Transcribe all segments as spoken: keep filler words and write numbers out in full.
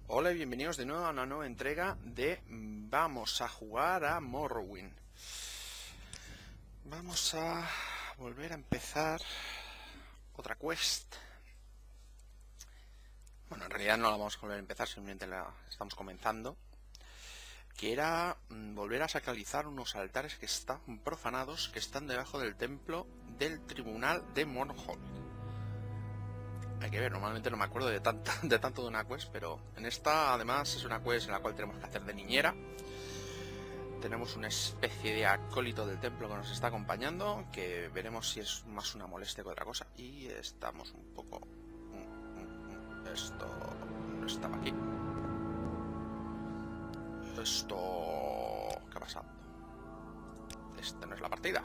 Hola y bienvenidos de nuevo a una nueva entrega de Vamos a jugar a Morrowind. Vamos a volver a empezar otra quest. Bueno, en realidad no la vamos a volver a empezar, simplemente la estamos comenzando. Que era volver a sacralizar unos altares que están profanados, que están debajo del templo del tribunal de Mournhold. Hay que ver, normalmente no me acuerdo de, tanta, de tanto de una quest, pero en esta además es una quest en la cual tenemos que hacer de niñera. Tenemos una especie de acólito del templo que nos está acompañando, que veremos si es más una molestia que otra cosa. Y estamos un poco... Esto no estaba aquí. Esto... ¿Qué ha pasado? Esta no es la partida.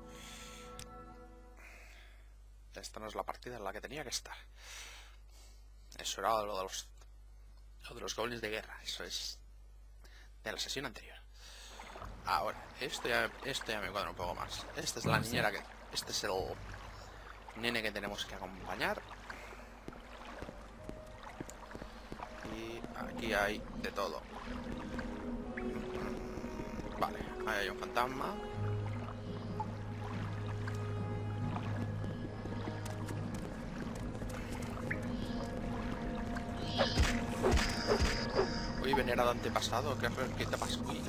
Esta no es la partida en la que tenía que estar. Eso era lo de los, lo de los goblins de guerra. Eso es de la sesión anterior. Ahora, esto ya, esto ya me cuadra un poco más. Esta es la niñera que... Este es el nene que tenemos que acompañar. Y aquí hay de todo. Vale, ahí hay un fantasma. Uy, venerado antepasado, ¿qué, qué te pasa? Uy.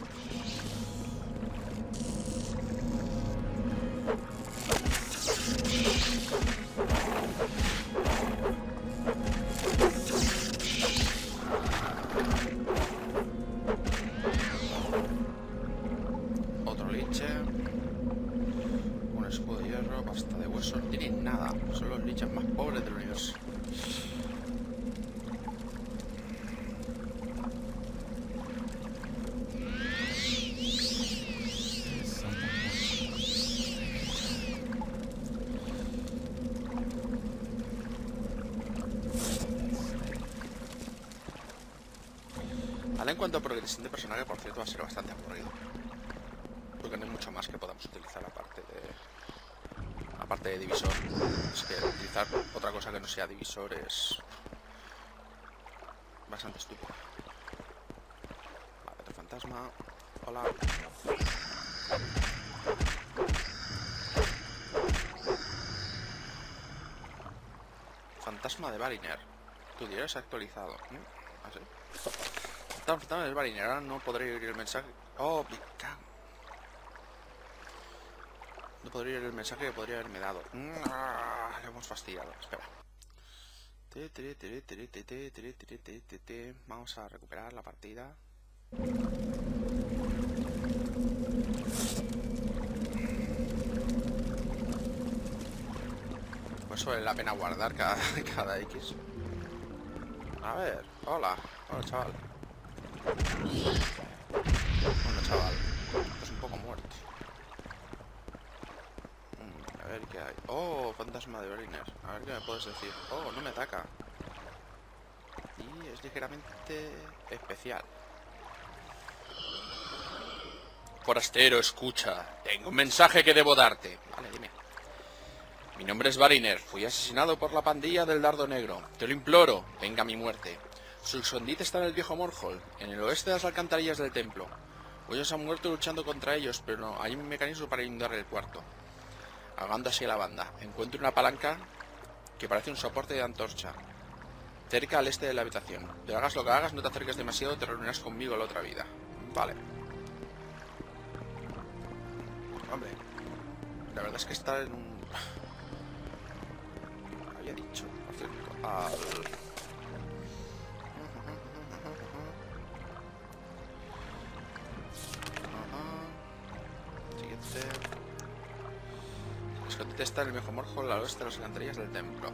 Otro liche. Un escudo de hierro, pasta de hueso. No tienen nada, son los liches más pobres del universo. En cuanto a progresión de personaje, por cierto, va a ser bastante aburrido, porque no hay mucho más que podamos utilizar aparte de aparte de divisor. Es que utilizar otra cosa que no sea divisor es bastante estúpido. Vale, otro fantasma. Hola. Fantasma de Variner. Tu diario se ha actualizado. ¿Ah, sí? Estaba enfrentando el Variner, ahora no podré oír el mensaje. Oh, me cago. No podría oír el mensaje que podría haberme dado. Ah, le hemos fastidiado. Espera. Vamos a recuperar la partida. Pues vale la pena guardar cada, cada X. A ver, hola. Hola, chaval. Bueno, chaval, es un poco muerto. Mm, a ver qué hay. Oh, fantasma de Variner. A ver qué me puedes decir. Oh, no me ataca. Y es ligeramente especial. Forastero, escucha. Tengo un mensaje que debo darte. Vale, dime. Mi nombre es Variner. Fui asesinado por la pandilla del Dardo Negro. Te lo imploro. Venga mi muerte. Su escondite está en el viejo Mournhold, en el oeste de las alcantarillas del templo. Ellos han muerto luchando contra ellos, pero no, hay un mecanismo para inundar el cuarto. Ahogando así a la banda. Encuentro una palanca que parece un soporte de antorcha, cerca al este de la habitación. Pero hagas lo que hagas, no te acerques demasiado, te reunirás conmigo en la otra vida. Vale. Hombre, la verdad es que está en un... Había dicho, acerco al... El escondite está en el viejo Mournhold al oeste de las alcantarillas del templo.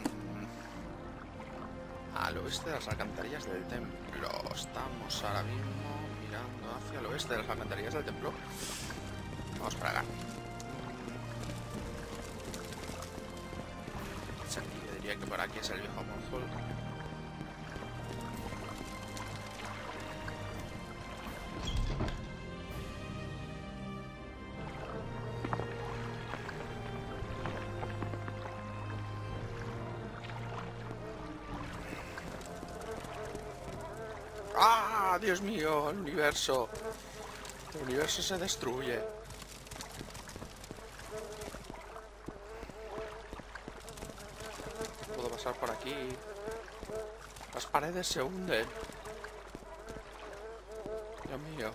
Al oeste de las alcantarillas del templo. Estamos ahora mismo mirando hacia el oeste de las alcantarillas del templo. Vamos para acá. Yo diría que por aquí es el viejo Mournhold. ¡Ah! ¡Dios mío! El universo. El universo se destruye. Puedo pasar por aquí. Las paredes se hunden. Dios mío.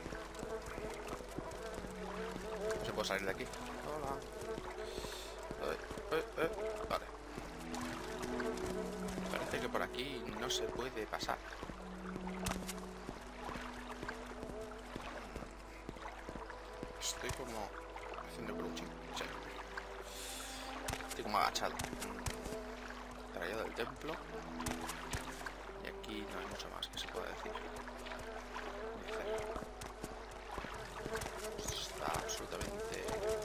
No se puede salir de aquí. Hola. Eh, eh, eh. Vale. Parece que por aquí no se puede pasar. Estoy como haciendo crouching. Sí. Estoy como agachado. Traído del templo. Y aquí no hay mucho más que se pueda decir. Ni hacer. Esto está absolutamente...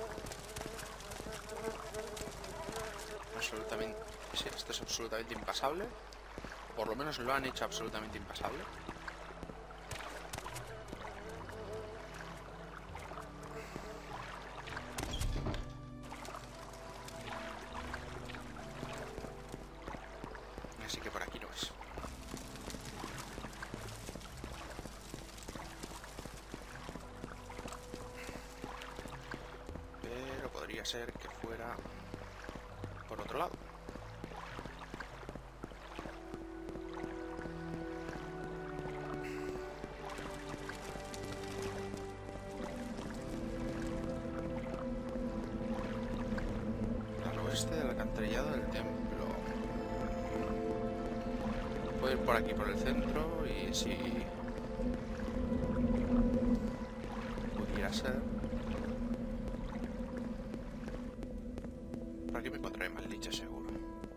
Absolutamente... Sí, esto es absolutamente impasable. Por lo menos lo han hecho absolutamente impasable. Así que por aquí no es. Pero podría ser que fuera por otro lado. Al oeste del alcantarillado del templo. Puedo ir por aquí, por el centro, y si pudiera ser... Por aquí me encontraré más liches, seguro.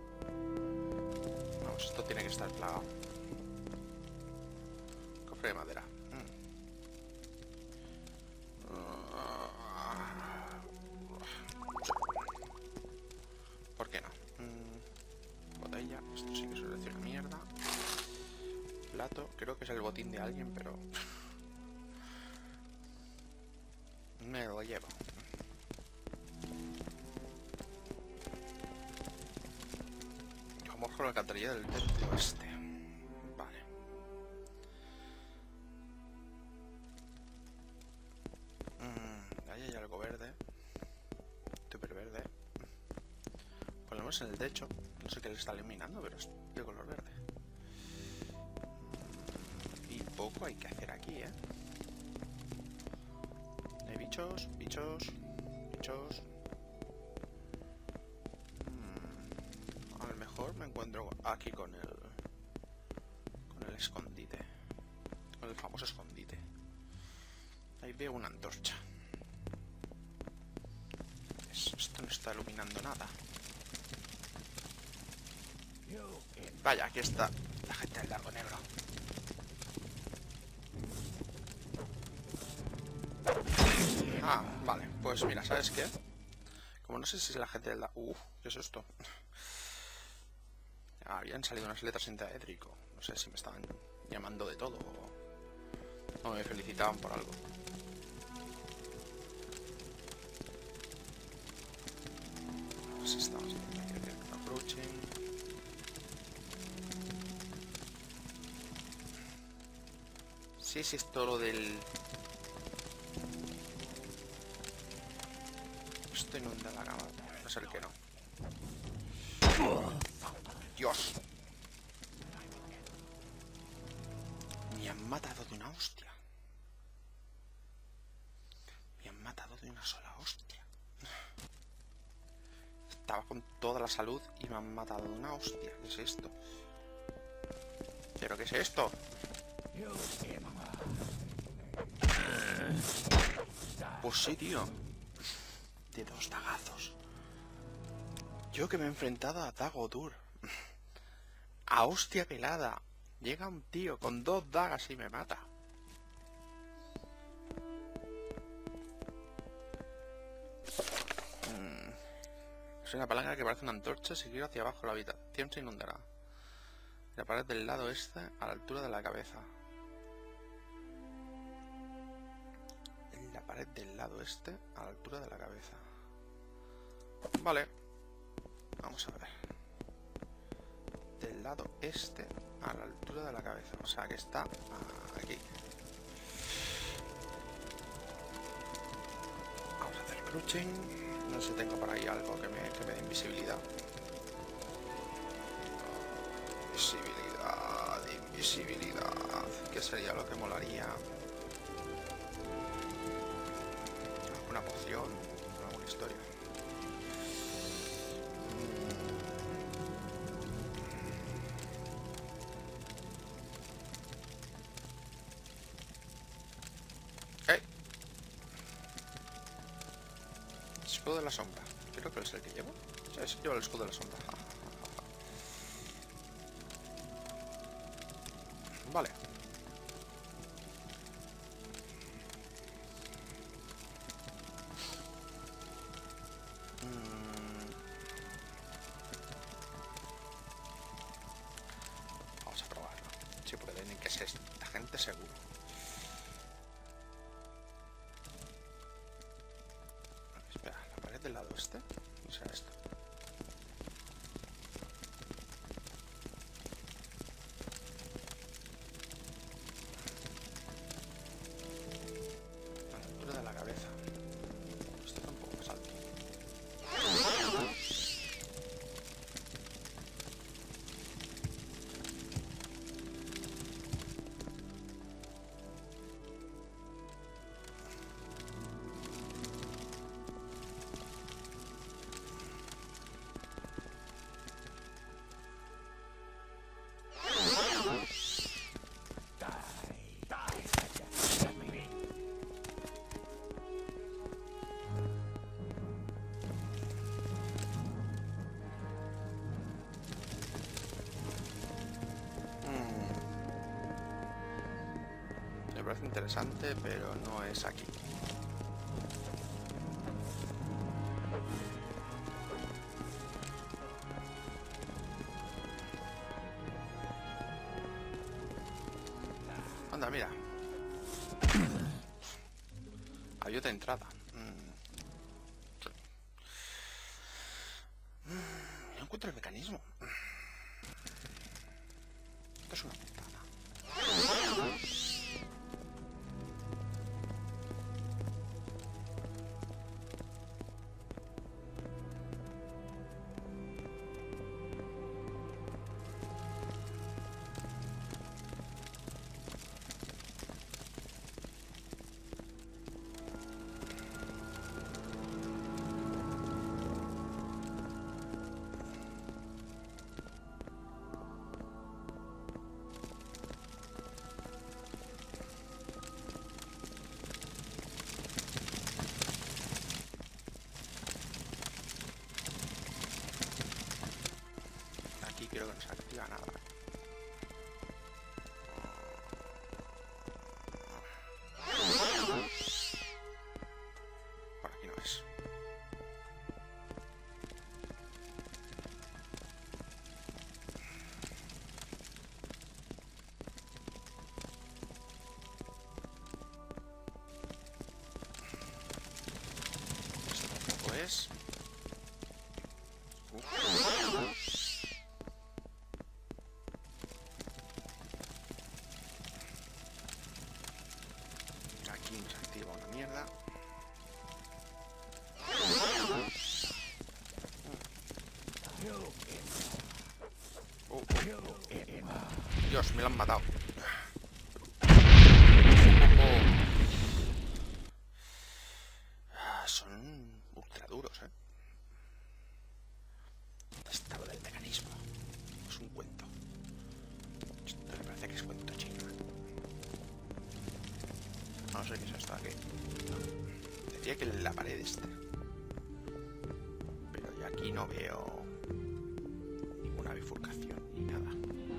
Vamos, esto tiene que estar plagado. Cofre de madera. Mm. ¿Por qué no? Mm. Botella, esto sí que suele decir mierda. Plato, creo que es el botín de alguien, pero... me lo llevo. Vamos con la alcantarilla del templo este. Vale. Mm, ahí hay algo verde. Súper verde. Por lo menos en el techo. No sé qué le está iluminando, pero es de color verde. Y poco hay que hacer aquí, ¿eh? Hay bichos, bichos, bichos. Hmm. A lo mejor me encuentro aquí con el... con el escondite. Con el famoso escondite. Ahí veo una antorcha. Esto no está iluminando nada. Vaya, aquí está la gente del Largo Negro. Ah, vale, pues mira, ¿sabes qué? Como no sé si es la gente del Largo... Uf, ¿qué es esto? Ah, habían salido unas letras en teatrico. No sé si me estaban llamando de todo o... o me felicitaban por algo. Pues estamos haciendo aquí un approaching. Sí, sí, es todo lo del... Esto inunda la cama. No sé el que no. Dios. Me han matado de una hostia. Me han matado de una sola hostia. Estaba con toda la salud y me han matado de una hostia. ¿Qué es esto? ¿Pero qué es esto? Pues sí, tío. De dos dagazos. Yo que me he enfrentado a Dagodur. A hostia pelada. Llega un tío con dos dagas y me mata. Mm. Es una palanca que parece una antorcha. Seguir hacia abajo la habitación se inundará. La pared del lado este a la altura de la cabeza. En la pared del lado este a la altura de la cabeza. Vale. Vamos a ver. Del lado este a a la altura de la cabeza. O sea que está aquí. Vamos a hacer crouching. No sé si tengo por ahí algo que me, que me dé invisibilidad. Invisibilidad, invisibilidad. ¿Qué sería lo que molaría? ¿Alguna poción? ¿Alguna historia? ¡Eh! Escudo de la sombra. Creo que es el que llevo. Sí, sí, llevo el escudo de la sombra. Vale. Mm. Vamos a probarlo. Sí, porque tienen que ser esta gente seguro. Espera, la pared del lado este. O sea, esto. Me parece interesante, pero no es aquí. Anda, mira. Hay otra entrada. Mm. No encuentro el mecanismo. Esto es una putada. Creo que no se activa nada. Por aquí no es. Esto tampoco es. Uf. Aquí nos activa una mierda. Oh, oh. Dios, me lo han matado. Oh. Son ultra duros, eh. Estado del mecanismo. Es un cuento. Esto me parece que es cuento chino. No sé qué es esto de aquí. No. Decía que la pared esta. Pero yo aquí no veo ninguna bifurcación ni nada.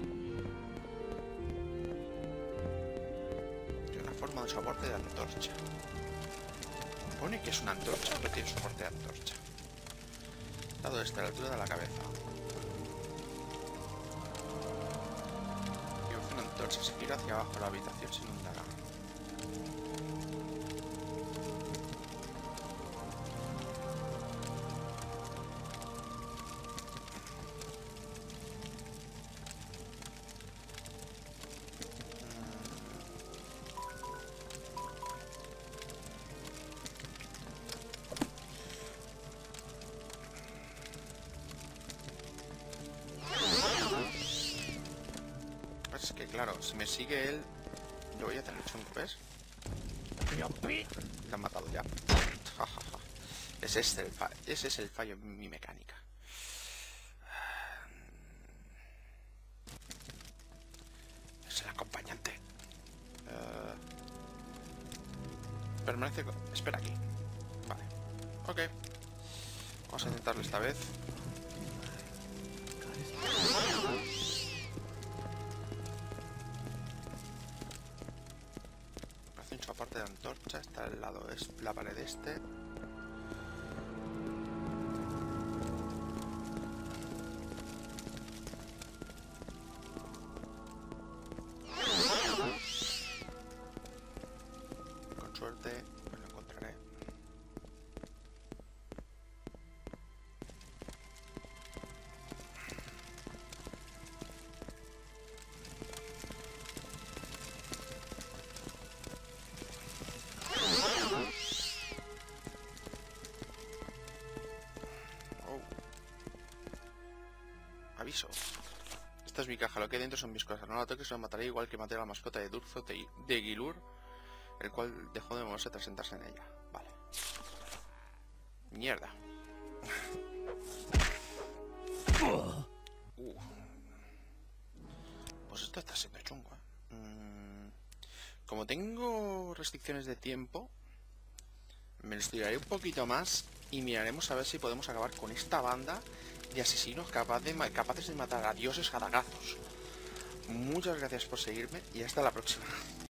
Tiene una forma de soporte de antorcha. Pone que es una antorcha, pero tiene soporte de antorcha. Dado este a la altura de la cabeza. Y una antorcha se gira hacia abajo, la habitación se inundará. Es que claro, si me sigue él, yo voy a tener chungo, ¿ves? La han matado ya. Es este el fa ese es el fallo en mi mecánica. Es el acompañante. Uh, permanece... Espera aquí. Vale. Ok. Vamos a intentarlo esta vez. Parece un aparte de antorcha. Está al lado, es la pared este. Con suerte me lo encontraré. Aviso. Esta es mi caja, lo que hay dentro son mis cosas. No la toques o la mataré, igual que maté a la mascota de Durzo de, de Gilur, el cual dejó de moverse tras sentarse en ella. Vale. Mierda. Uh. Pues esto está siendo chungo, ¿eh? Mm. Como tengo restricciones de tiempo, me lo estudiaré un poquito más y miraremos a ver si podemos acabar con esta banda de asesinos capaz de, capaces de matar a dioses a dagazos. Muchas gracias por seguirme y hasta la próxima.